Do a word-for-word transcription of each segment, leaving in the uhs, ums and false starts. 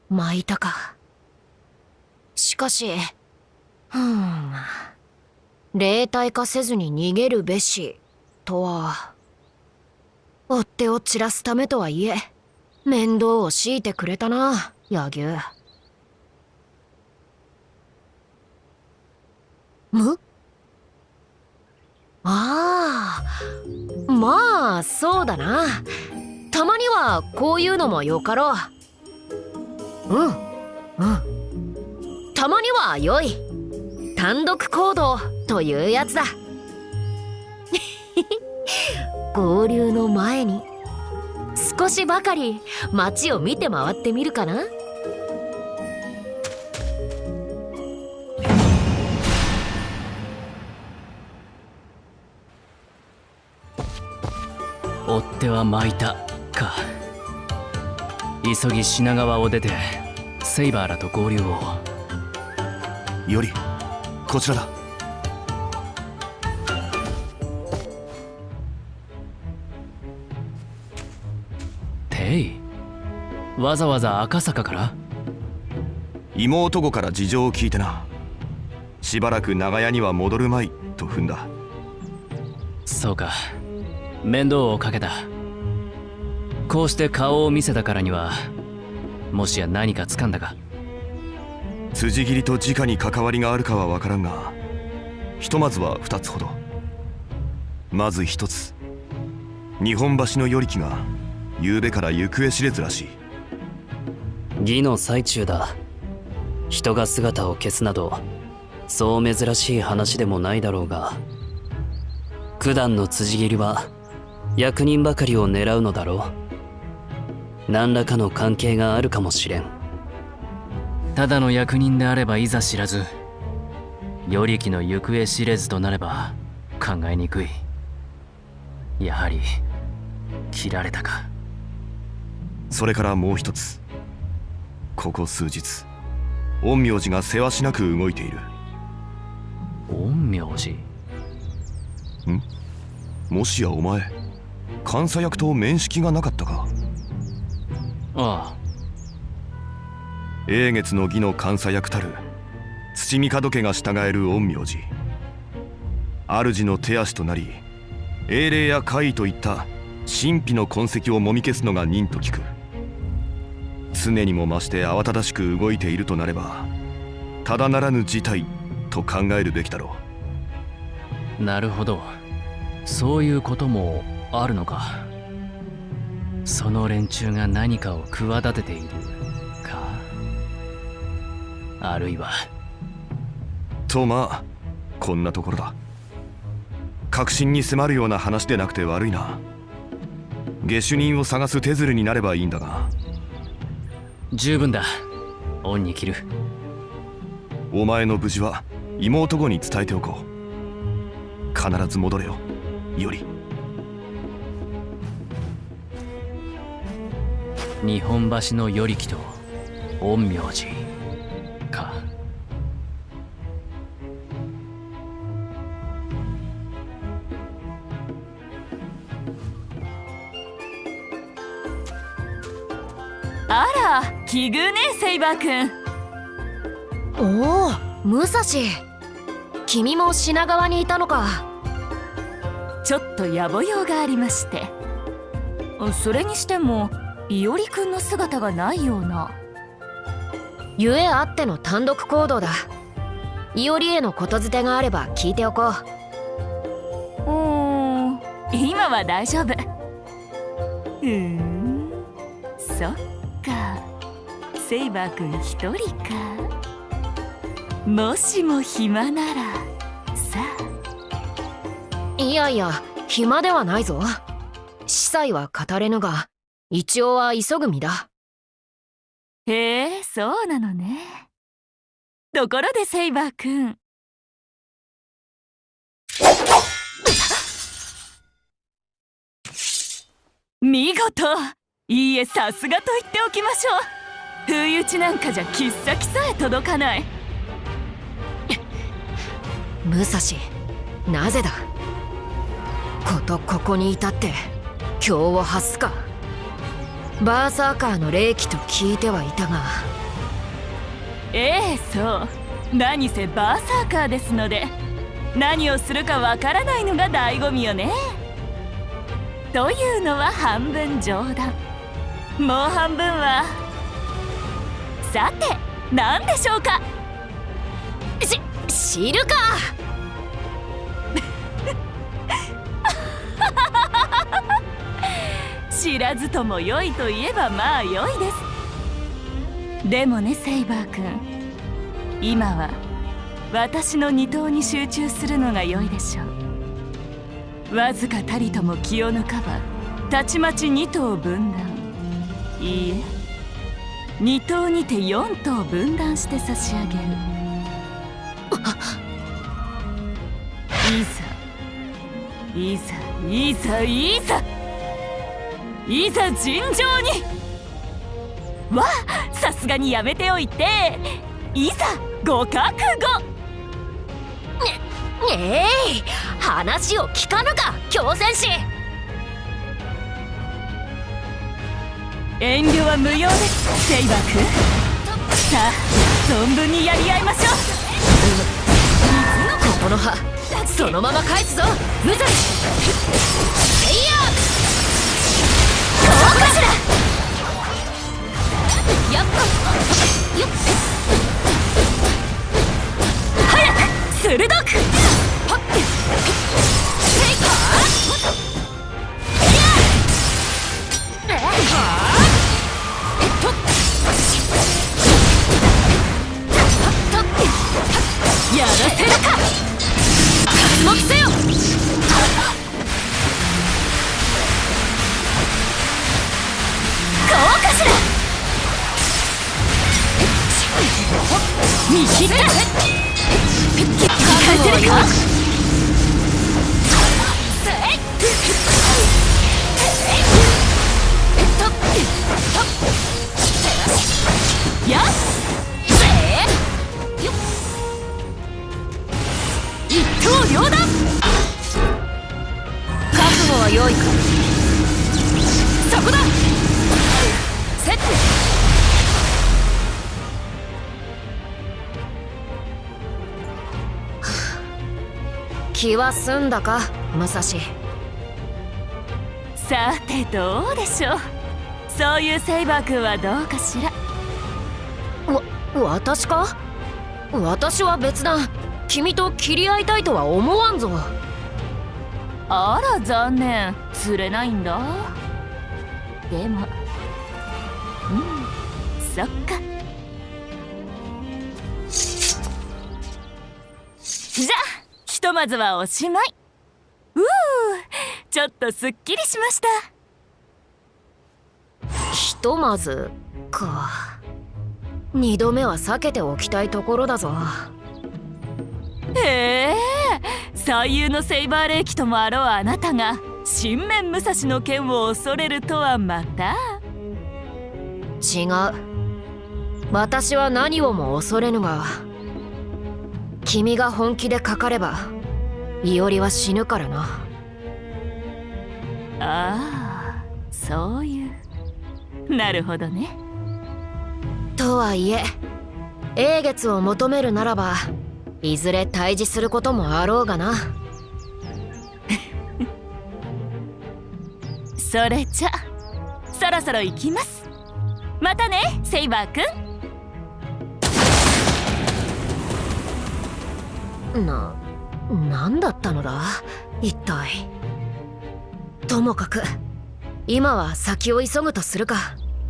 巻いたか。しかし、ふーん、霊体化せずに逃げるべしとは、追っ手を散らすためとはいえ面倒を強いてくれたな、柳生。むああ、まあそうだな。たまにはこういうのもよかろう。うんうん、たまには良い。単独行動というやつだ。合流の前に少しばかり街を見て回ってみるかな。 追っ手は巻いたか。急ぎ品川を出てセイバーらと合流を。 よりこちらだ。 テイ、わざわざ赤坂から？ 妹御から事情を聞いてな。しばらく長屋には戻るまいと踏んだ。 そうか、面倒をかけた。こうして顔を見せたからには、もしや何か掴んだか？ 辻斬りと直に関わりがあるかは分からんが、ひとまずはふたつほど。まずひとつ、日本橋の与力が昨べから行方知れずらしい。 儀の最中だ。人が姿を消すなどそう珍しい話でもないだろうが、九段の辻斬りは役人ばかりを狙うのだろう。何らかの関係があるかもしれん。 ただの役人であればいざ知らず、与力の行方知れずとなれば考えにくい。やはり切られたか。 それからもう一つ、ここ数日陰陽師がせわしなく動いている。 陰陽師？ ん？もしやお前監査役と面識がなかったか？ ああ。 永月の儀の監査役たる土御門家が従える陰陽師、主の手足となり、英霊や怪異といった神秘の痕跡をもみ消すのが任と聞く。常にも増して慌ただしく動いているとなれば、ただならぬ事態と考えるべきだろう。なるほど、そういうこともあるのか。その連中が何かを企てているか、あるいは。 とまあこんなところだ。確信に迫るような話でなくて悪いな。下手人を探す手づるになればいいんだが。 十分だ、恩に着る。 お前の無事は妹御に伝えておこう。必ず戻れよ、より。 日本橋の与力と陰陽師か。 あら、奇遇ね、セイバー君。 おお、武蔵。君も品川にいたのか。 ちょっと野暮用がありまして。それにしても伊織君の姿がないような。 ゆえあっての単独行動だ。伊織へのことづてがあれば聞いておこう。うーん、今は大丈夫。うーん、そっか、セイバー君一人か。もしも暇ならさあ。いやいや、暇ではないぞ。司祭は語れぬが、一応は急ぐ身だ。 へえ、そうなのね。ところでセイバー君。見事。いいえ、さすがと言っておきましょう。不意打ちなんかじゃ切っ先さえ届かない。 武蔵、なぜだ。ことここに至って今日を発すか。 バーサーカーの霊気と聞いてはいたが。 ええ、そう何せバーサーカーですので、何をするかわからないのが醍醐味よね。というのは半分冗談、もう半分はさて何でしょうか。 し知るか。 知らずとも良いといえばまあ良いです。でもねセイバー君、今は私の二頭に集中するのが良いでしょう。わずかたりとも気を抜かばたちまち二頭分断、いいえ二頭にて四頭分断して差し上げる。いざいざいざいざいざ尋常に。わあ、さすがにやめておいて、いざご覚悟。 ねえい、話を聞かぬか強戦士。 遠慮は無用です、セイバー君。さあ存分にやり合いましょう。 この葉そのまま返すぞ無罪。せいやどうかしら。やっぱよっ早く鋭くはっせいかえやえっとやらせるか。活目せよ。こうかしら。見切った覚悟はよい。やっ一刀両断。覚悟は良いか。そこだ。セット。気は済んだか武蔵。 さてどうでしょう。そういうセイバー君はどうかしら。 わ私か。私は別だ。君と切り合いたいとは思わんぞ。 あら残念、釣れないんだ。でもうんそっか。じゃあひとまずはおしまい。うーちょっとすっきりしました。 ひとまずか。二度目は避けておきたいところだぞ。 へえ、最優のセイバー霊気ともあろうあなたが神面武蔵の剣を恐れるとはまた。 違う。私は何をも恐れぬが、君が本気でかかればいおりは死ぬからな。 ああ、そういう。なるほどね。 とはいえ英月を求めるならばいずれ対峙することもあろうがな。 それじゃそろそろ行きます。またねセイバーくん。 な、何だったのだ一体。ともかく今は先を急ぐとするか。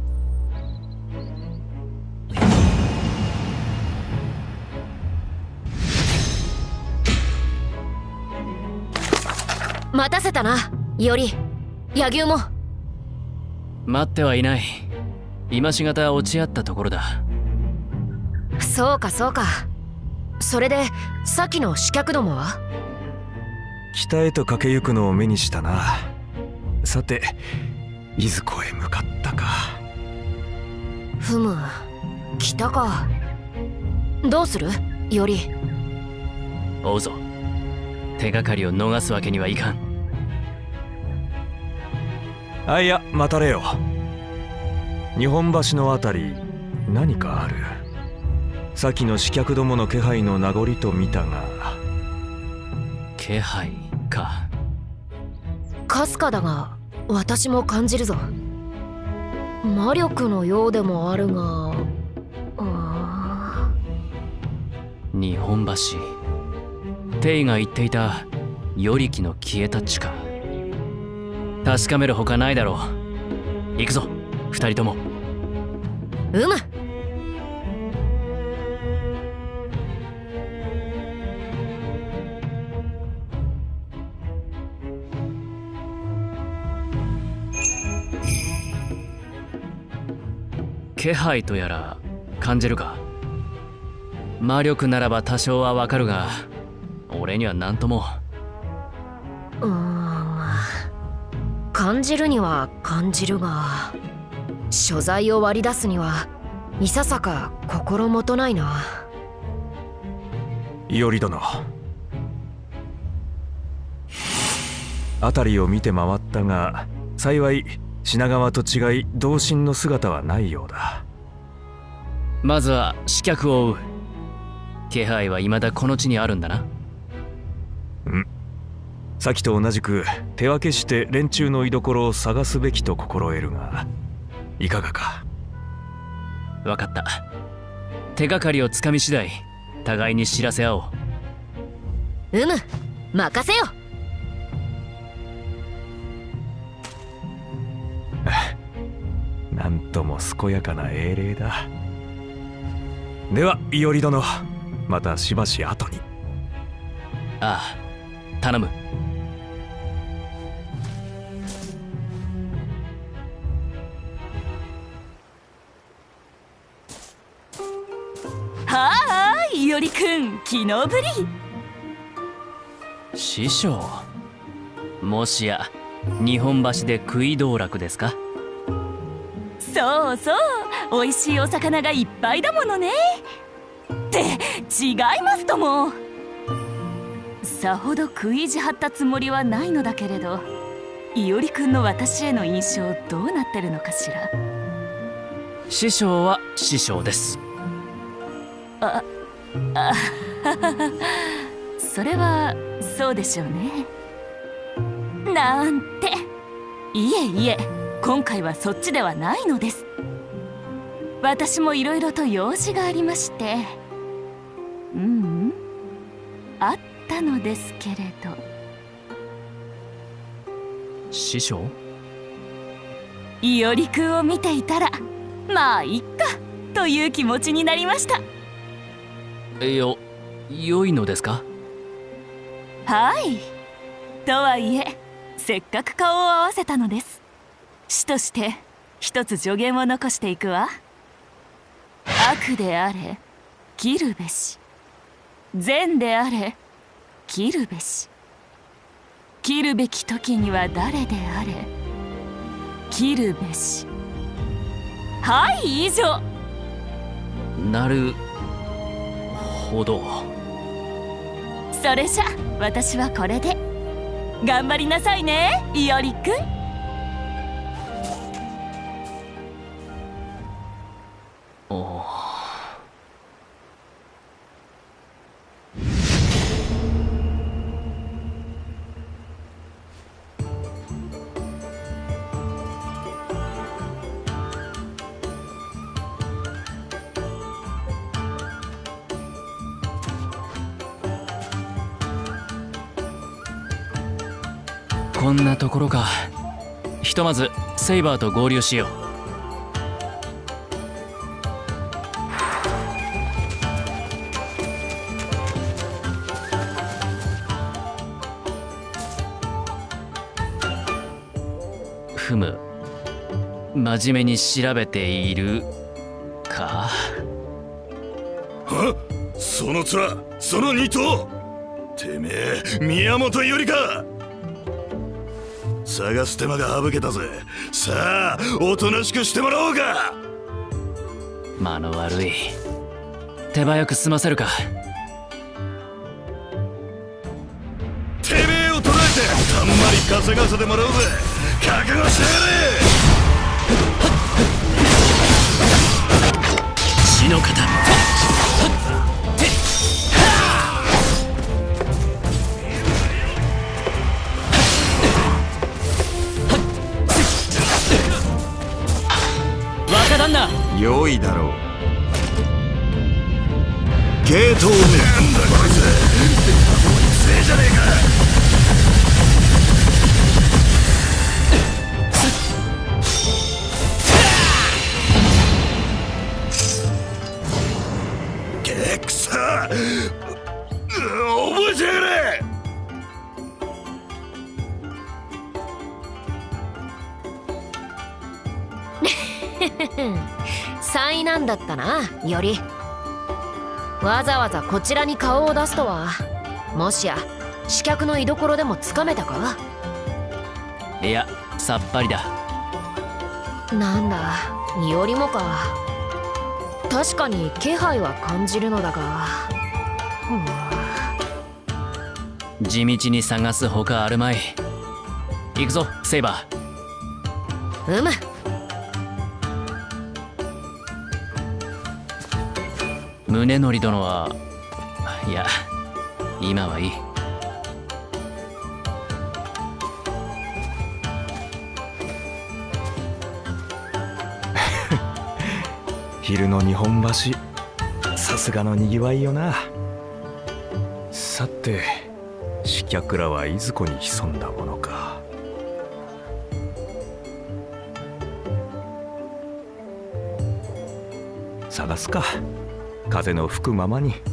待たせたな、いおり。柳生も。 待ってはいない。今しがた落ち合ったところだ。 そうかそうか。それでさっきの刺客どもは。 北へと駆けゆくのを目にしたな。さていずこへ向かったか。 ふむ、北か。どうするいおり。 追うぞ。手がかりを逃すわけにはいかん。 あ、いや待たれよ。 日本橋のあたり何かある。先の刺客どもの気配の名残と見たが。 気配か。 かすかだが私も感じるぞ。魔力のようでもあるが、あ日本橋、テイが言っていた与力の消えた地下。確かめるほかないだろう。行くぞ二人とも。 うむ。 気配とやら感じるか。魔力ならば多少はわかるが、俺には何とも。 うーん、感じるには感じるが、所在を割り出すにはいささか心もとないな。 伊織殿、辺りを見て回ったが、幸い品川と違い同心の姿はないようだ。 まずは刺客を追う。気配は未だこの地にあるんだな。 うん。先と同じく手分けして連中の居所を探すべきと心得るが、いかがか。 分かった。手がかりをつかみ次第互いに知らせ合おう。 うむ、任せよ。 なんとも健やかな英霊だ。では伊織殿、またしばし後に。 ああ、頼む。 はーい、伊織くん、昨日ぶり。 師匠、もしや日本橋で食い道楽ですか？ そうそう、美味しいお魚がいっぱいだものね。って違いますとも。さほど食い意地張ったつもりはないのだけれど、伊織くんの私への印象どうなってるのかしら。 師匠は師匠です。 ああそれはそうでしょうね。なんて。いえいえ、今回はそっちではないのです。私もいろいろと用事がありまして。うん、うん、あったのですけれど。 師匠？ 伊織くんを見ていたら、まあいっかという気持ちになりました。 よ、良いのですか？ はい。とはいえ、せっかく顔を合わせたのです。師として一つ助言を残していくわ。悪であれ切るべし、善であれ切るべし。切るべき時には誰であれ切るべし。はい以上。 なるほど。 それじゃ私はこれで。頑張りなさいね、伊織くん。 おー。こんなところか。ひとまずセイバーと合流しよう。ふむ、真面目に調べているか。 はっ、その面、その二頭、てめえ宮本伊織か。探す手間が省けたぜ。さあおとなしくしてもらおうか。 間の悪い。手早く済ませるか。 てめえを捕らえてたんまり稼がせてもらうぜ。覚悟してやれ。 若旦那。 良いだろう。ゲートをめ。なんだこいつ。せいじゃねえか。くそ、覚えてやがれ。 災難だったな、より。わざわざこちらに顔を出すとは。もしや刺客の居所でもつかめたか。 いや、さっぱりだ。 なんだ、よりもか。確かに気配は感じるのだが、 うん、地道に探すほかあるまい。行くぞセイバー。うむ。 宗則殿は、いや今はいい。 昼の日本橋、さすがのにぎわいよな。さて刺客らはいずこに潜んだものか。探すか、風の吹くままに。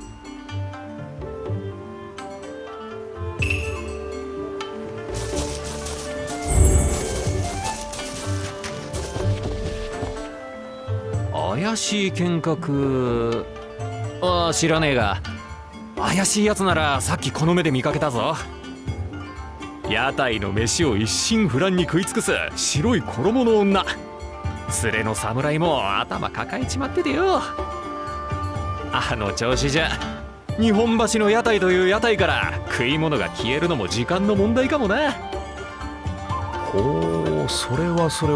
怪しい剣客、ああ知らねえが、怪しいやつならさっきこの目で見かけたぞ。屋台の飯を一心不乱に食い尽くす白い衣の女。連れの侍も頭抱えちまっててよ。あの調子じゃ日本橋の屋台という屋台から食い物が消えるのも時間の問題かもな。ほう、それはそれ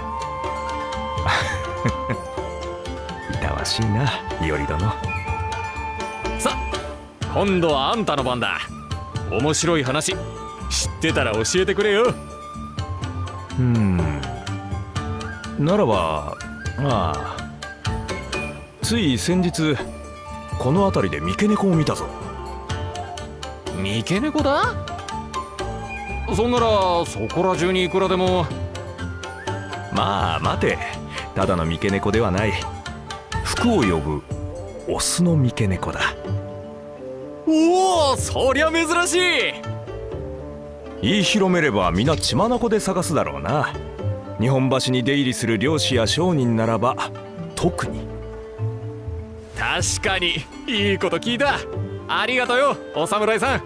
はいたわしいな、いおり殿。さあ今度はあんたの番だ。面白い話知ってたら教えてくれよ。うん、ならばまあ、つい先日この辺りで三毛猫を見たぞ。三毛猫だ？そんならそこら中にいくらでも。まあ待て、ただの三毛猫ではない。福を呼ぶオスの三毛猫だ。おお、そりゃ珍しい。言い広めれば皆血眼で探すだろうな。日本橋に出入りする漁師や商人ならば特に。確かにいいこと聞いた。ありがとうよお侍さん。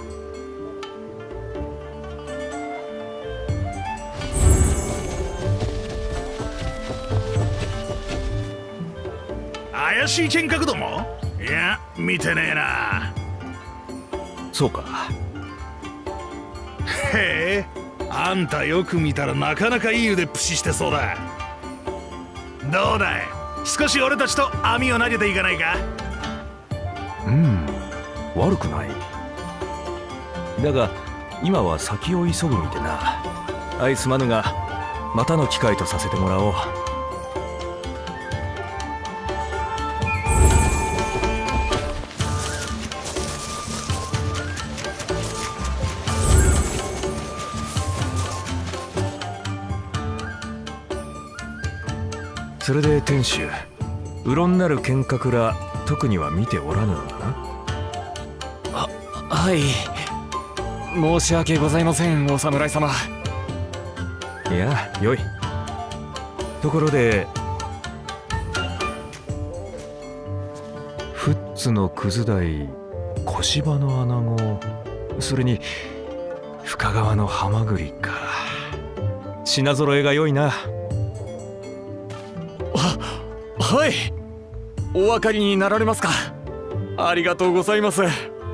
怪しい剣客ども？いや、見てねえな。 そうか。 へえ、あんたよく見たらなかなかいい腕っぷししてそうだ。どうだい、少し俺たちと網を投げていかないか？ うん、悪くない。だが今は先を急ぐみてな。相すまぬがまたの機会とさせてもらおう。それで店主、うろんなる剣客ら特には見ておらぬのだな。は、はい、申し訳ございませんお侍様。いや、よい。ところで富津のくず台、小柴の穴子、それに深川のハマグリか。品揃えが良いな。はい、お分かりになられますか。ありがとうございます。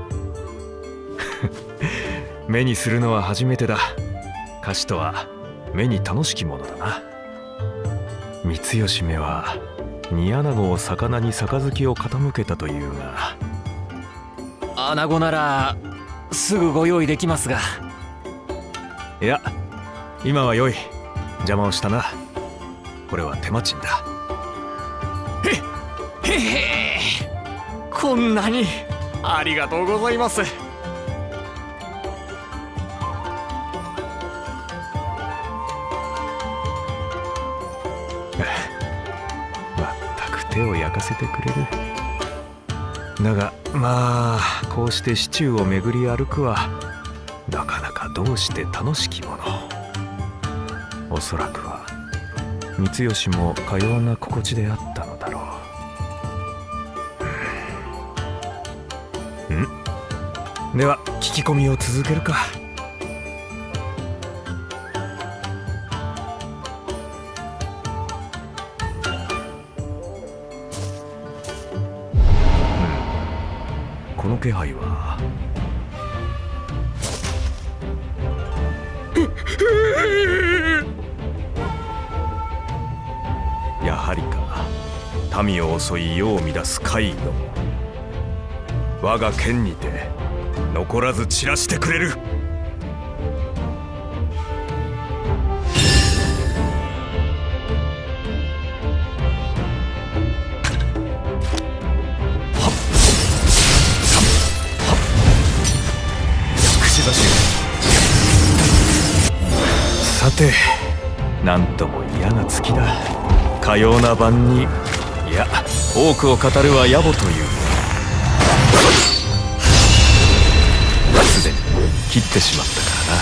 目にするのは初めてだ。菓子とは目に楽しきものだな。三吉めは煮穴子を魚に杯を傾けたというが、穴子ならすぐご用意できますが。いや、今はよい。邪魔をしたな。 これは手間賃だ。 へへへ、こんなにありがとうございます。 まったく手を焼かせてくれる。だがまあこうして市中を巡り歩くはなかなかどうして楽しきもの。おそらくは光吉もかような心地であったのだろう。ん？では聞き込みを続けるか。この気配はやはりか、民を襲い世を乱す怪異ども。我が剣にて残らず散らしてくれる。さて、なんとも嫌な月だ。かような晩に、いや多くを語るは野暮という。すでに切ってしまったからな。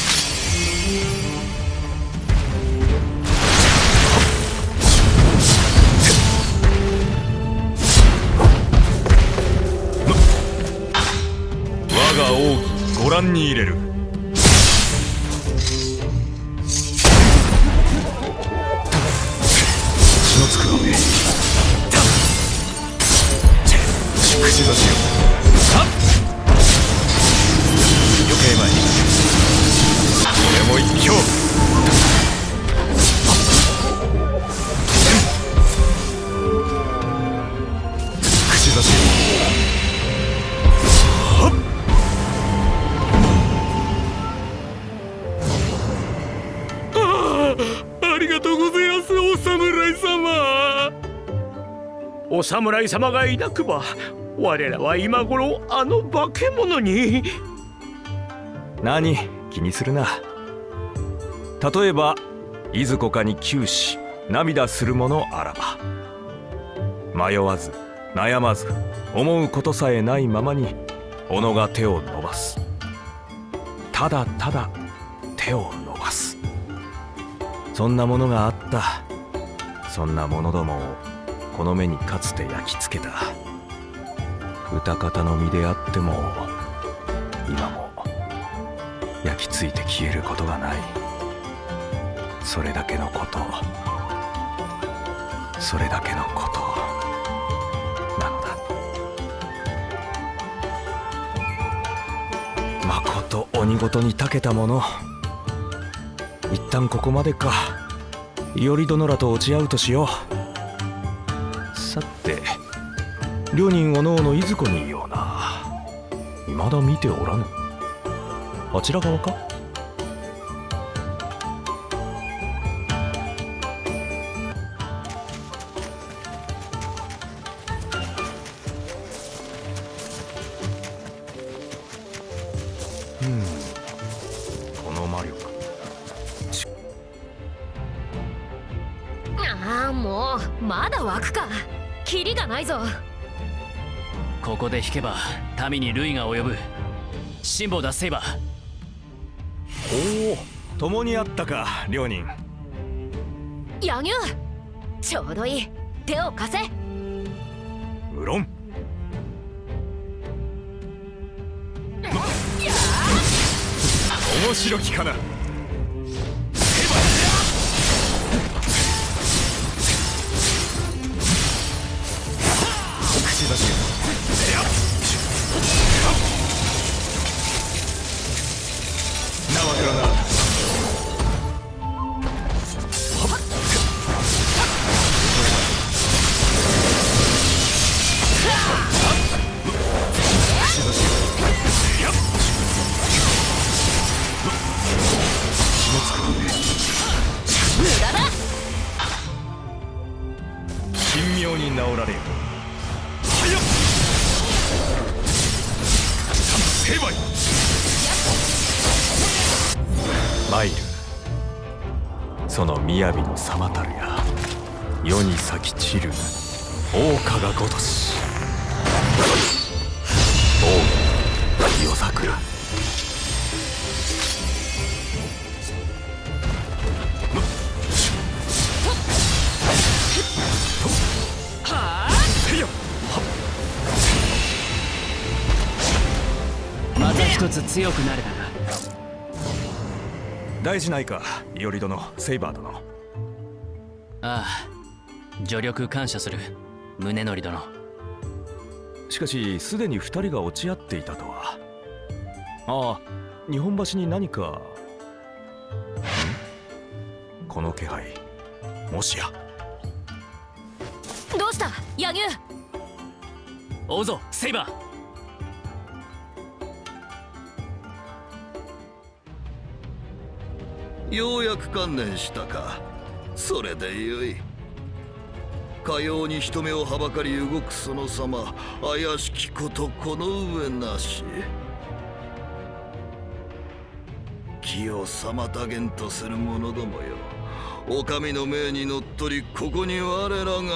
我が奥義ご覧に入れる。血のつくわめ口差しよ。余計前にこれも一興。口差しよ。 ありがとうございます、お侍様。お侍様がいなくば我らは今頃あの化け物に。 何気にするな。例えばいずこかに窮し涙する者あらば、迷わず悩まず思うことさえないままに己が手を伸ばす。ただただ手を伸ばす。そんなものがあった。そんなものどもをこの目にかつて焼き付けた。歌方の身であっても今も焼き付いて消えることがない。それだけのこと、それだけのことなのだ。まこと鬼ごとに長けたもの。一旦ここまでか。伊織殿らと落ち合うとしよう。さて両人おのおのいずこにいような。未だ見ておらぬ。あちら側か。うんこの魔力。 ああ、もうまだ湧くか。キリがないぞ。 ここで引けば民に類が及ぶ。辛抱だセイバー。 おお、共にあったか両人。 柳生、ちょうどいい。手を貸せ。 無論。面白きかな。口出し。なわけだな。口出し。 ように治られよ。はいよ。成敗。参る。その雅の様たるや、世に咲き散る桜花がごとし。大夜桜。 また一つ強くなれたな。 大事ないか、伊織殿、セイバー殿。 ああ、助力感謝する、宗則殿。 しかしすでに二人が落ち合っていたとは。ああ、日本橋に何か。ん？この気配、もしや。 どうした柳生。 追うぞセイバー。ようやく観念したか。それでよい。かように人目をはばかり動くその様、怪しきことこの上なし。気を妨げんとする者どもよ、お上の命にのっとりここに我らが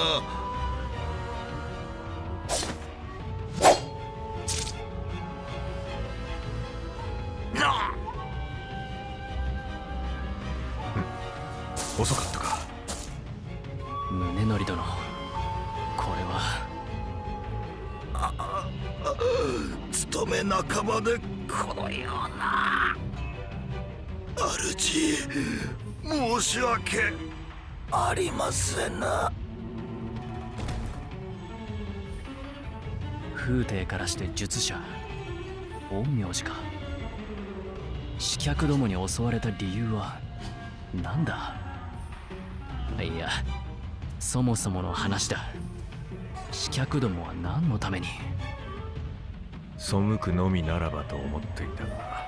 遅かったか。 宗則殿、これは。 ああ、勤め半ばでこのような。主、申し訳ありませんな。 風体からして術者、陰陽師か。刺客どもに襲われた理由は何だ。いや、そもそもの話だ。刺客どもは何のために。 背くのみならばと思っていたが、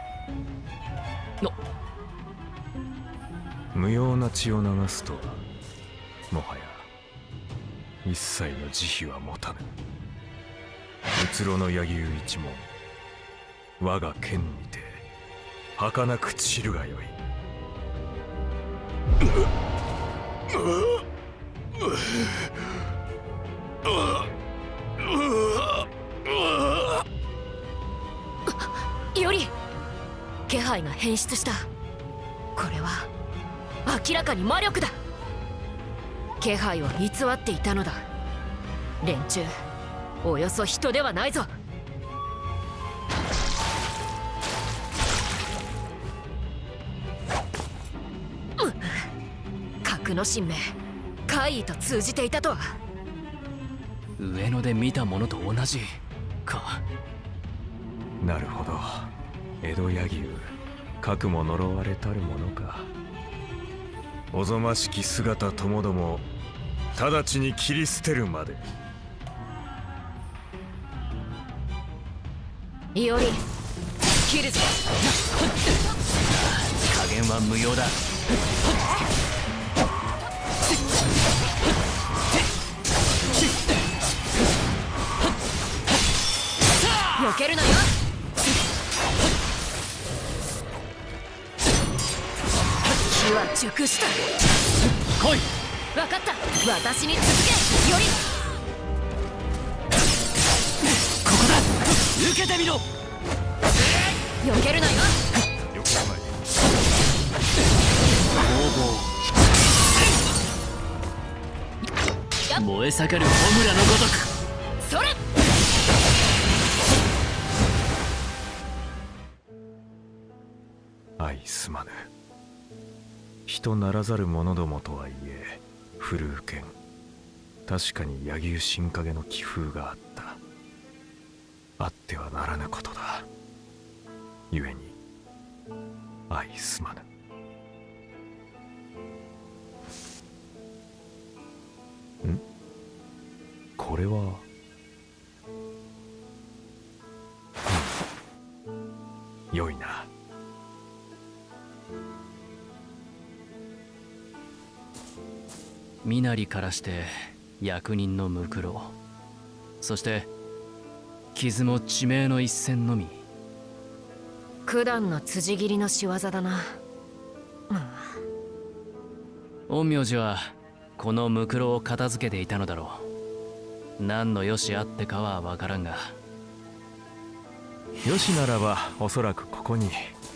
無用な血を流すともはや一切の慈悲は持たぬ。うつろの柳生一門、我が剣にて儚く散るがよい。 より気配が変質した。これは明らかに魔力だ。気配を偽っていたのだ。連中およそ人ではないぞ。格の神明怪異と通じていたとは。 上野で見たものと同じか。 なるほど、江戸柳生、かくも呪われたるものか。おぞましき姿ともども直ちに切り捨てるまで。 いおり切るぞ。 加減は無用だ。 避けるなよ。火は熟した。 来い。 分かった、私に続け。よりここだ。受けてみろ。 避けるなよ。 よくない。 攻防燃え盛る炎のごとく。 それ。 相すまぬ。人ならざる者どもとはいえ古う剣、確かに柳生新影の気風があった。あってはならぬことだ。故に相すまぬ。ん？これは、うん、良いな。 身なりからして役人のムクロ、そして傷も致命の一戦のみ。 九段の辻斬りの仕業だな。 陰陽師はこのムクロを片付けていたのだろう。何の良しあってかは分からんが。 よしならばおそらくここに。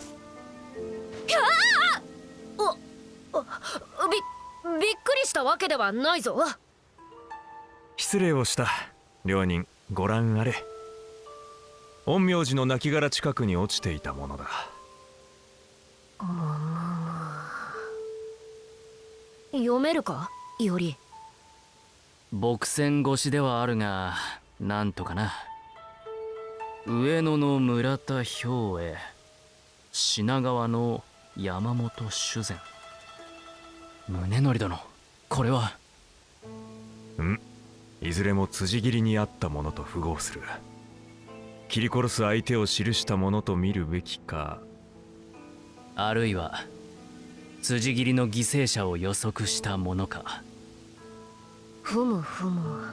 おおびびっくりしたわけではないぞ。 失礼をした。両人ご覧あれ。陰陽師の亡骸近くに落ちていたものだ。 読めるか、より。 墨線越しではあるが、なんとかな。上野の村田兵衛、品川の山本修善。宗則殿、これは。 ん、いずれも辻斬りにあったものと符合する。切り殺す相手を記したものと見るべきか、 あるいは辻斬りの犠牲者を予測したものか。 ふむふむ。ん？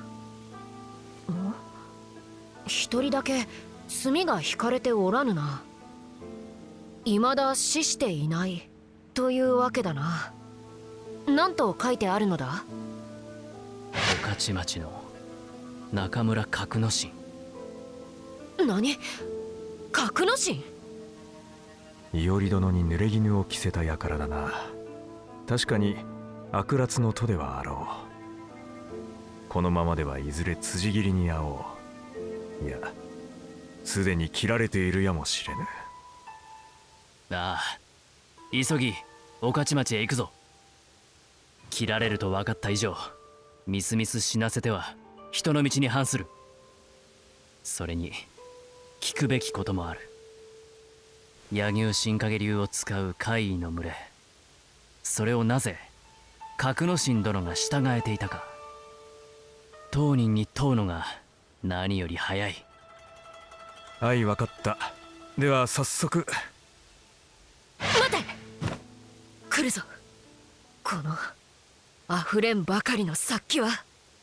一人だけ墨が引かれておらぬな。未だ死していないというわけだな。何と書いてあるのだ？ 御徒町の中村角之進。 何？角之進？ 伊織殿に濡れ衣を着せた輩だな。確かに悪辣の徒ではあろう。このままではいずれ辻斬りに遭おう。いや、すでに切られているやもしれぬ。 ああ、急ぎ御徒町へ行くぞ。切られると分かった以上、みすみす死なせては人の道に反する。それに聞くべきこともある。柳生新影流を使う怪異の群れ、それをなぜ角之進殿が従えていたか。当人に問うのが何より早い。 はい、分かった。では早速。 待て！来るぞ。この溢れんばかりの殺気は。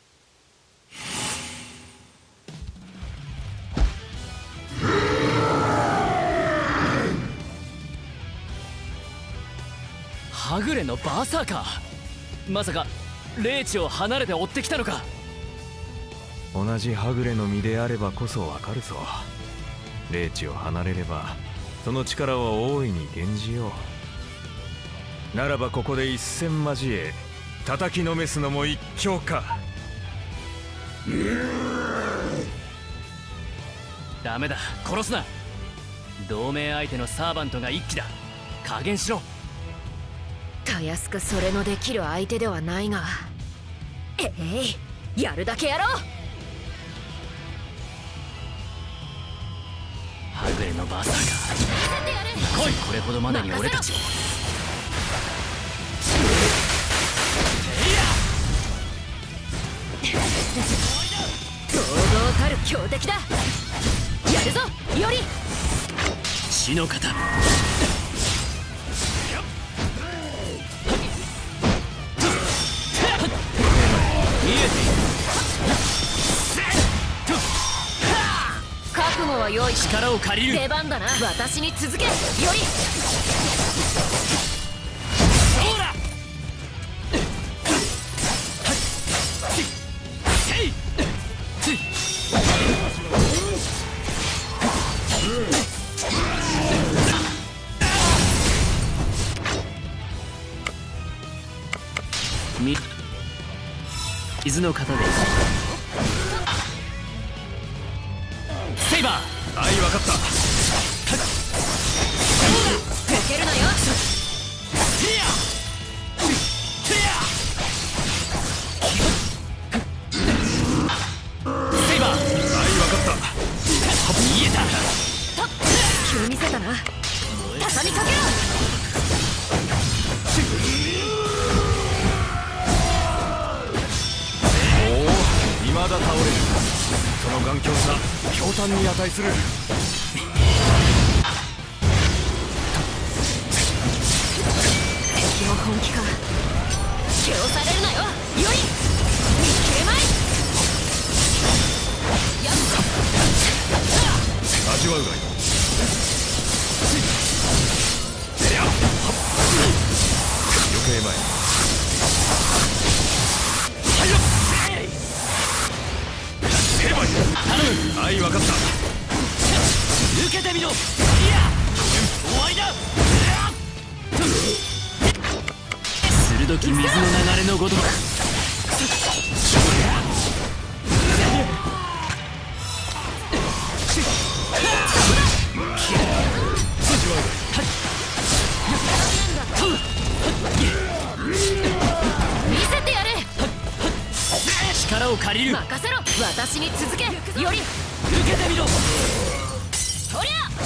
はぐれのバーサーカー。まさか霊地を離れて追ってきたのか。 同じはぐれの身であればこそわかるぞ。霊地を離れればその力は大いに減じよう。ならばここで一戦交え叩きのめすのも一興か。 ダメだ、殺すな。同盟相手のサーバントが一騎だ。加減しろ。 たやすくそれのできる相手ではないが、ええい、やるだけやろう。 はぐれのバーサーカー、来い。これほどまでに俺たちを。 堂々たる強敵だ。やるぞ、より。 血の型。 覚悟は用意。 力を借りる。 出番だな。私に続け、より。 ほら。み水の型でセイバー。 はい、分かった。 抜けるなよ。 セイバー。 はい、分かった。 見えた。 急見せたな。畳みかけろ。 未だ倒れる。その頑強さ驚嘆に値する。 敵も本気か。気をされるなよ、より。見切れまい。 水の流れのごとく。 見せてやれ。 力を借りる。 任せろ。私に続け。より受けてみろ。 とりゃ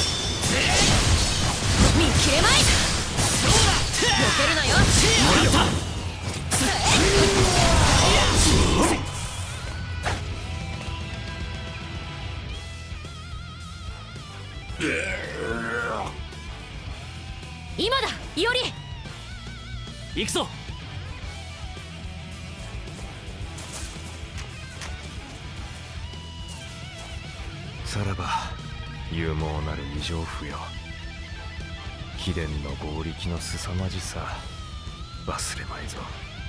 見切れまい。避けるなよ。 もらった。 今だ、イオリ。 行くぞ。 さらば勇猛なる異常婦よ。秘伝の合力の凄まじさ忘れまいぞ。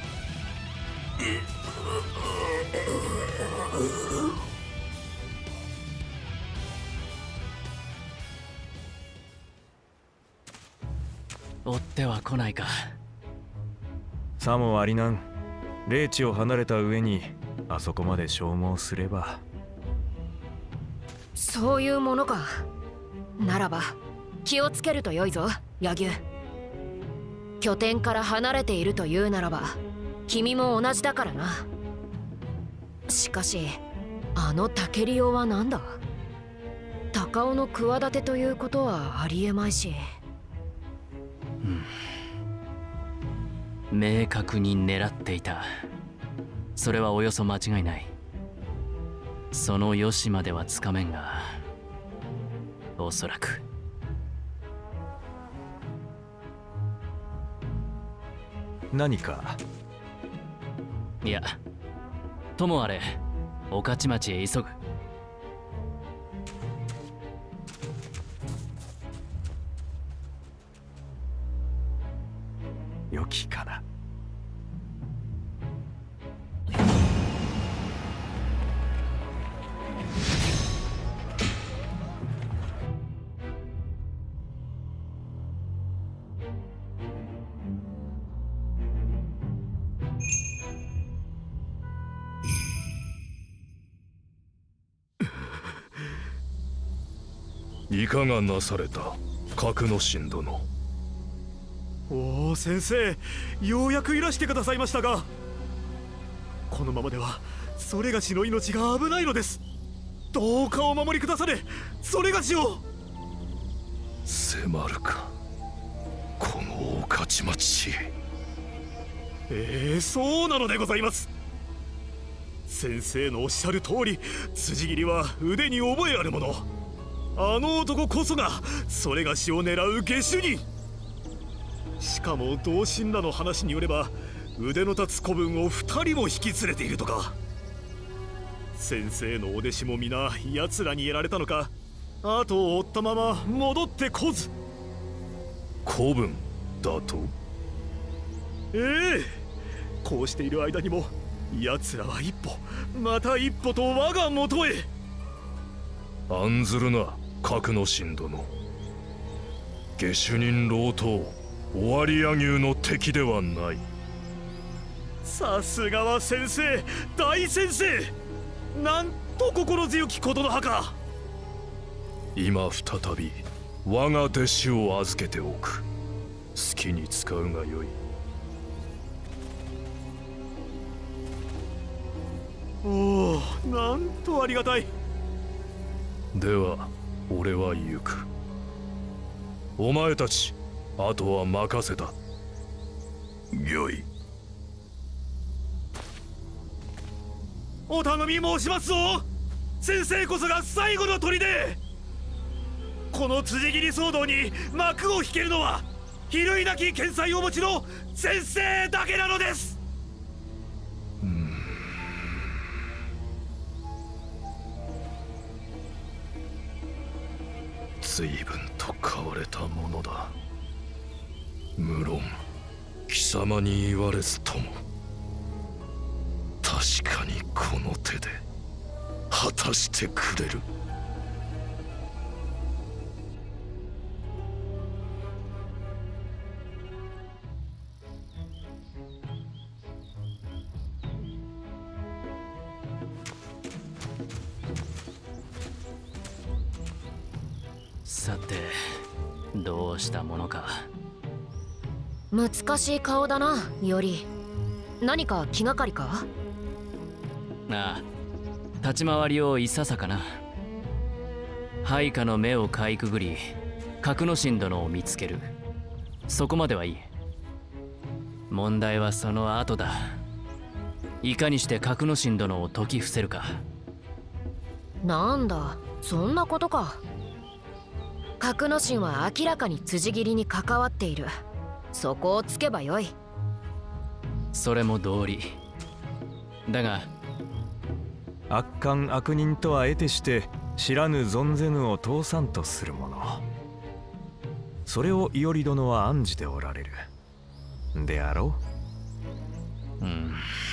追っては来ないか。 さもありなん。霊地を離れた上にあそこまで消耗すれば。 そういうものか。ならば気をつけるとよいぞ、柳生。拠点から離れているというならば君も同じだからな。しかしあの竹利夫は何だ。高尾の企てということはありえまいし。 うん、明確に狙っていた。それはおよそ間違いない。その吉まではつかめんが、おそらく何か。 いや、ともあれ御徒町へ急ぐ。 良きかな。 いかがなされた、格之進殿。 おお、先生、ようやくいらしてくださいましたが、このままではそれがしの命が危ないのです。どうかお守りくだされ、それがしを。 迫るか、この御徒町。 ええ、そうなのでございます。先生のおっしゃる通り、辻斬りは腕に覚えあるもの。あの男こそがそれがしを狙う下手人。しかも同心らの話によれば、腕の立つ子分を二人も引き連れているとか。先生のお弟子も皆奴らにやられたのか、後を追ったまま戻ってこず。 子分だと。 ええ、こうしている間にも奴らは一歩また一歩と我が元へ。 案ずるな、格之進殿。下手人老頭尾張柳生の敵ではない。 さすがは先生、大先生。なんと心強きことの葉か。 今再び我が弟子を預けておく。好きに使うがよい。 おお、なんとありがたい。 では俺は行く。お前たちあとは任せた。よい。 お頼み申しますぞ。先生こそが最後の砦。この辻斬り騒動に幕を引けるのは比類なき見才をお持ちの先生だけなのです。 随分と買われたものだ。無論貴様に言われずとも、確かにこの手で果たしてくれる。 さてどうしたものか。 難しい顔だな、より。何か気がかりか？ ああ、立ち回りをいささかな。配下の目をかいくぐり格之進殿を見つける。そこまではいい。問題はその後だ。いかにして格之進殿を解き伏せるか。 なんだ、そんなことか。格之進は明らかに辻斬りに関わっている。そこをつけばよい。 それも道理だが、 悪漢悪人とは得てして知らぬ存ぜぬを通さんとするもの、それを伊織殿は案じておられるであろう。うん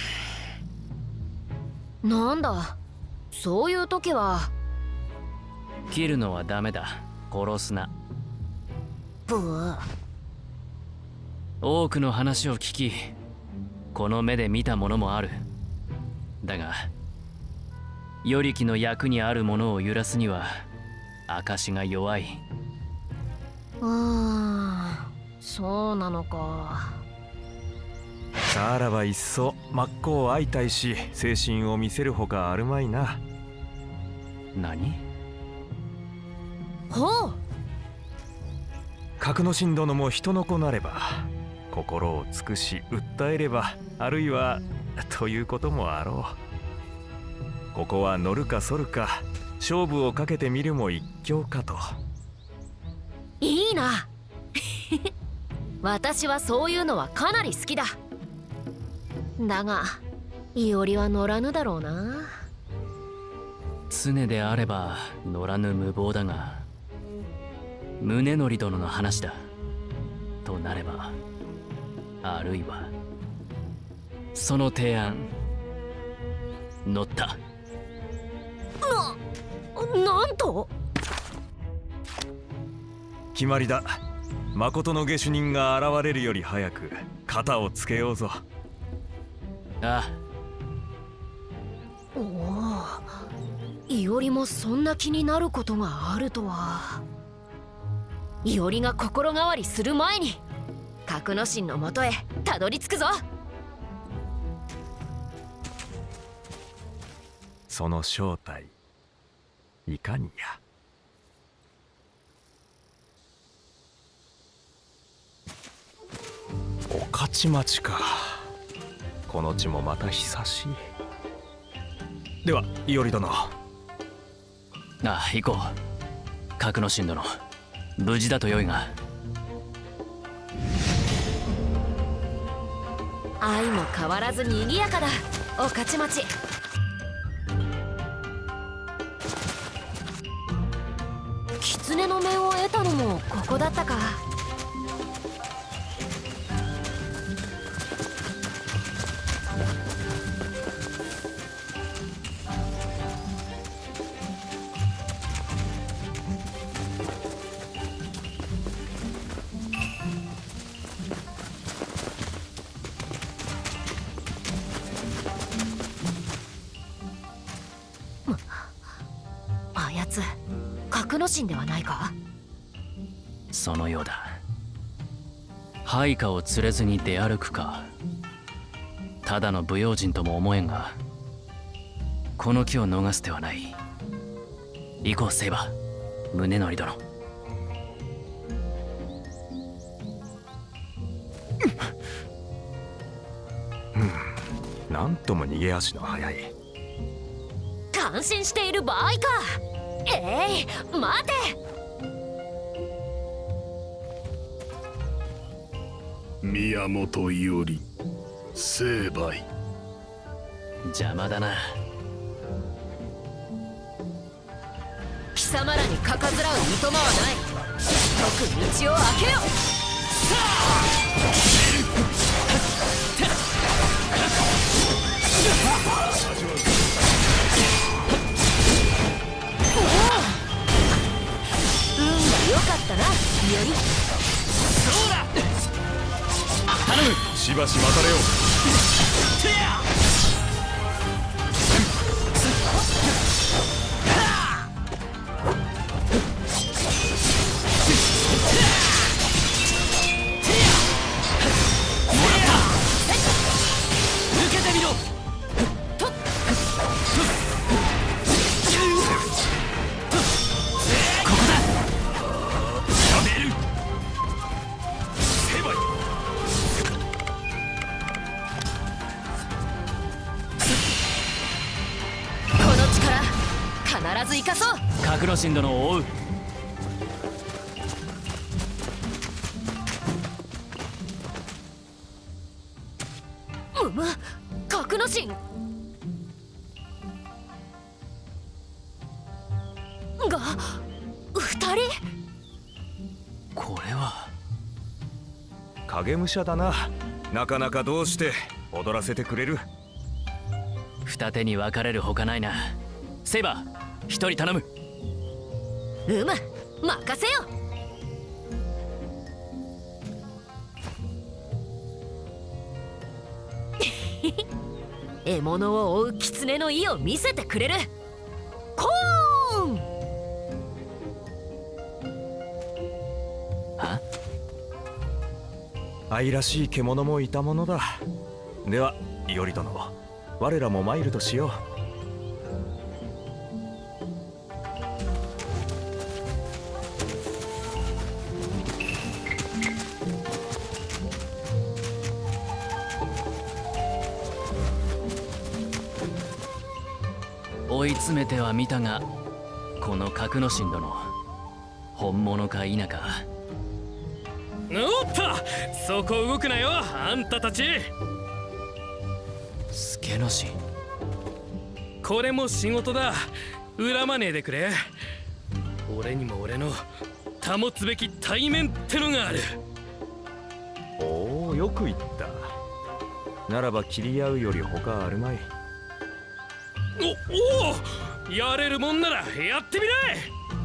なんだ、そういう時は。 切るのはダメだ。殺すな。 ブー。 多くの話を聞き、この目で見たものもある。だが与力の役にあるものを揺らすには証が弱い。 うーん、そうなのか。 さらばいっそ真っ向相対し精神を見せるほかあるまいな。 何？ ほう。 格之進殿も人の子なれば心を尽くし訴えれば、あるいはということもあろう。ここは乗るか反るか勝負をかけてみるも一興かと。 いいな私はそういうのはかなり好きだ。だが伊織は乗らぬだろうな。 常であれば乗らぬ無謀だが、宗則殿の話だとなれば、あるいはその提案乗った。 な、なんと？ 決まりだ。誠の下手人が現れるより早く肩をつけようぞ。 ああ。 おお、伊織もそんな気になることがあるとは。伊織が心変わりする前に格之進のもとへたどり着くぞ。 その正体いかにや。御徒町か。この地もまた久しい。では伊織殿。 ああ、行こう。格之進殿、無事だとよいが。 愛も変わらず賑やかだ、御徒町。狐の面を得たのもここだったか。あやつ格之進ではないか。 そのようだ。配下を連れずに出歩くか。ただの不用心とも思えんが、この機を逃す手はない。行こうセイバ、宗則殿。 うん、なんとも逃げ足の速い。 感心している場合か。えい、待て。 宮本伊織、成敗。 邪魔だな。 貴様らにかかずらういとまはない。解く道を開けよ。さあ運が良かったな、より。そうだ。 頼む。 しばし待たれよ。 ず生かそう。 格之進殿を追う。 むむ、格之進が二人。 これは影武者だな。なかなかどうして踊らせてくれる。 二手に分かれるほかないな。セイバー、一人頼む。 うむ、任せよ。獲物を追う狐の意を見せてくれる。コーン。 は？ 愛らしい獣もいたものだ。では頼殿、我らも参るとしよう。 追い詰めてはみたが、この格之進殿、本物か否か。 おっと、そこ動くなよ、あんたたち。 助之進、 これも仕事だ。恨まねえでくれ。俺にも俺の保つべき対面ってのがある。 おお、よく言った。ならば切り合うより他あるまい。 おお、やれるもんならやってみない。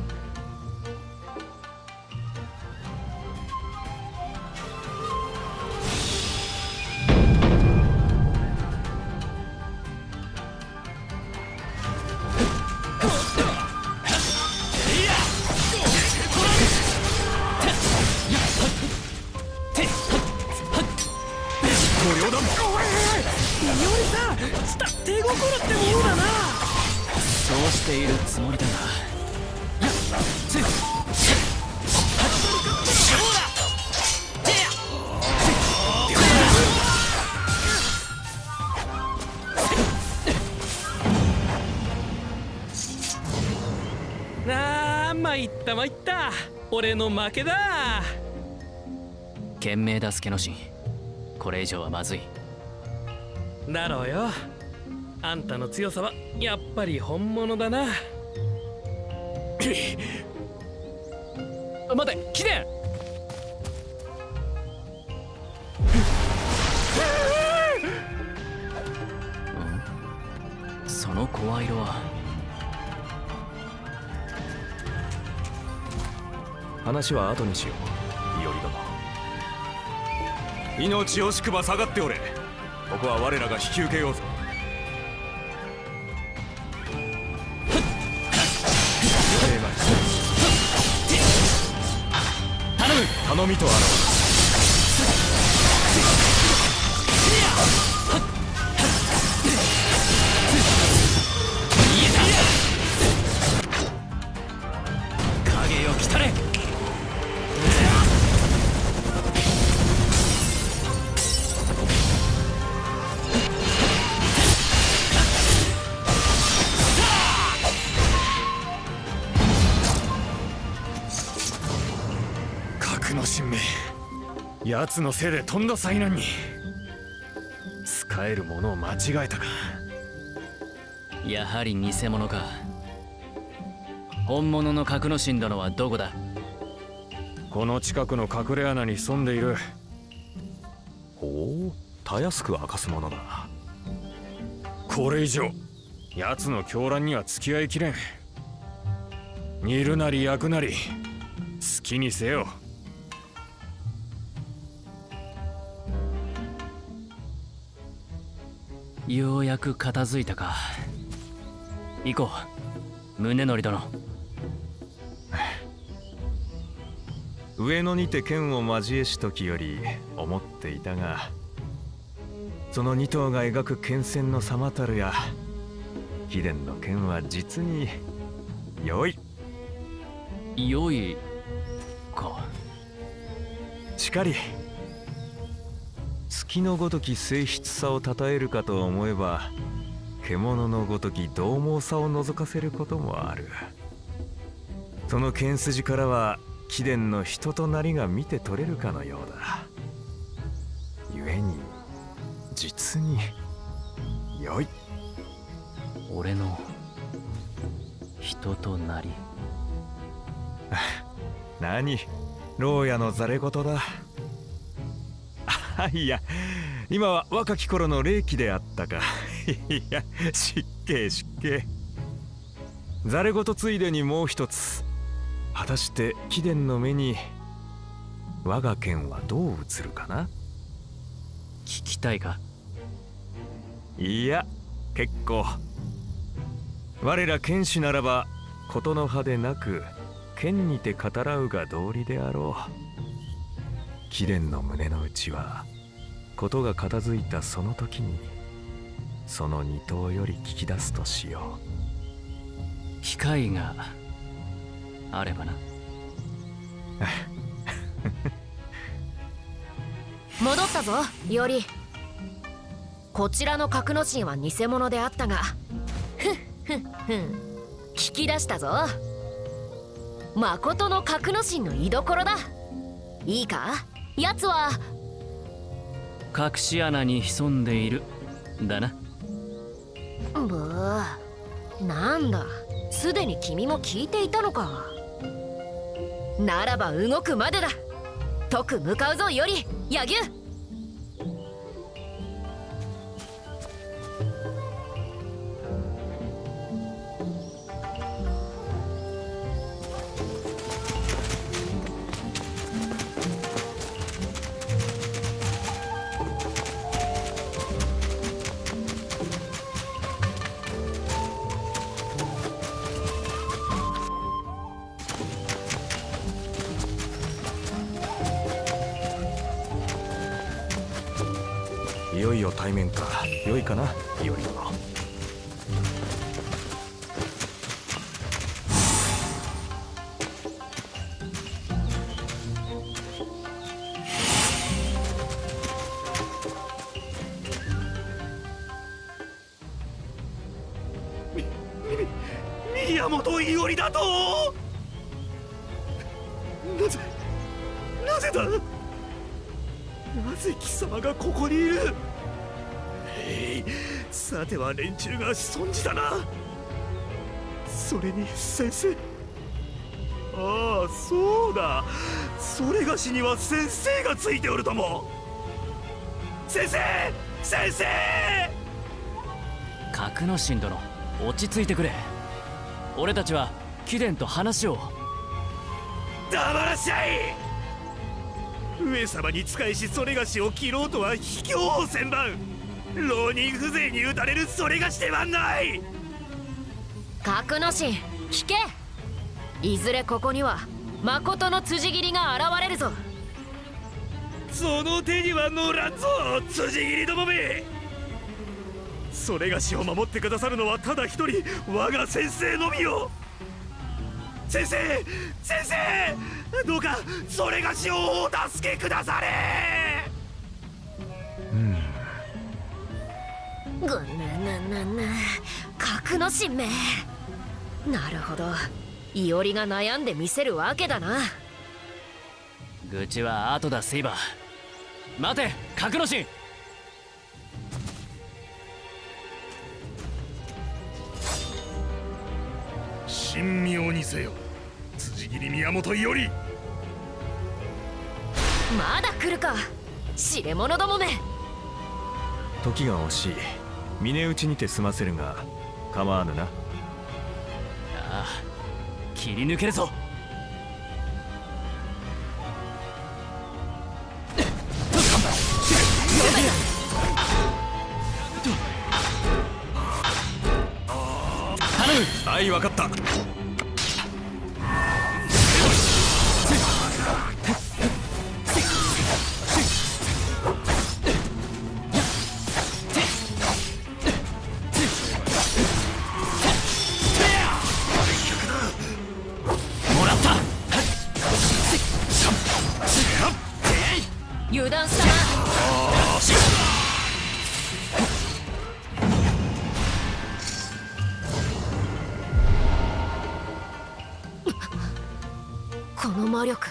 そうしているつもりだが。 ああ、参った参った、俺の負けだ。 賢明だ助之進、これ以上はまずい。 だろうよ。あんたの強さはやっぱり本物だな。 待て、貴殿。その声色は。 話は後にしよう、頼殿。命惜しくば下がっておれ。ここは我らが引き受けようぞ。 頼む。 頼みとあらば。 影よ来たれ。 奴のせいでとんだ災難に。使えるものを間違えたか。 やはり偽物か。本物の格之進殿はどこだ。 この近くの隠れ穴に潜んでいる。 ほう、たやすく明かすものだ。 これ以上奴の狂乱には付き合いきれん。煮るなり焼くなり好きにせよ。 ようやく片付いたか。行こう、宗則殿。 上野にて剣を交えし時より思っていたが、その二頭が描く剣戦の様たるや貴殿の剣は実に良い。 良いか。 しかり月のごとき静筆さをたたえるかと思えば、 獣のごとき獰猛さを覗かせることもある。その剣筋からは貴殿の人となりが見て取れるかのようだ。故に実に良い。 俺の人となり。 何、牢屋のざれ言だ。あ、いや、今は若き頃の霊気であったか。いや、失敬失敬。ざれ言ついでにもう一つ。果たして貴殿の目に我が剣はどう映るかな。 聞きたいか。 いや、結構。我ら剣士ならばことの葉でなく剣にて語らうが道理であろう。貴殿の胸の内はことが片付いたその時にその二頭より聞き出すとしよう。機会があればな。 戻ったぞ、イオリ。こちらの格之進は偽物であったが、ふっふっふん、聞き出したぞ。誠の格之進の居所だ。いいか、奴は隠し穴に潜んでいるだな。 ブー、なんだ、すでに君も聞いていたのか。ならば動くまでだ。解く向かうぞ、イオリ、柳生。 いよいよ対面か。良いかな、イオリ殿。 宮本伊織だと。なぜなぜだ。なぜ貴様がここにいる。えい、さては連中が子孫児だな。それに先生。ああ、そうだ、それがしには先生がついておるとも。先生、先生。 格之進殿、落ち着いてくれ。俺たちは貴殿と話を。 黙らっしゃい。上様に仕えしそれがしを切ろうとは卑怯千万。浪人風情に打たれるそれがしではない。 格之進、聞け。いずれここには誠の辻斬りが現れるぞ。 その手には乗らんぞ、辻斬りどもめ。それがしを守ってくださるのはただ一人、我が先生のみよ。先生、先生、どうかそれがしをお助けくだされ。 ぐぬぬぬぬ、格之進め。なるほど、伊織が悩んでみせるわけだな。 愚痴は後だ、セイバー。待て、格之進。 神妙にせよ、辻斬り宮本伊織。 まだ来るか、知れ者どもめ。 時が惜しい。峰打ちにて済ませるが構わぬな。ああ、切り抜けるぞ。 頼む。はい、分かった。 油断したな。 魔力。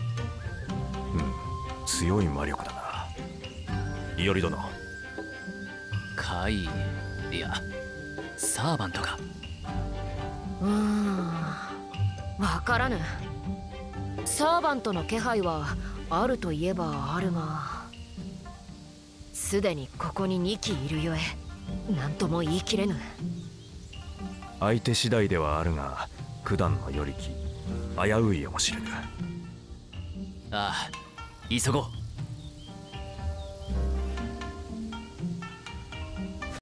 うん強い魔力だな。伊織殿。 怪異、いやサーバントか。 うーんわからぬ。サーバントの気配はあるといえばあるが、すでにここににきいるゆえ何とも言い切れぬ。 相手次第ではあるが九段の与力危ういやもしれぬ。 ああ急ごう。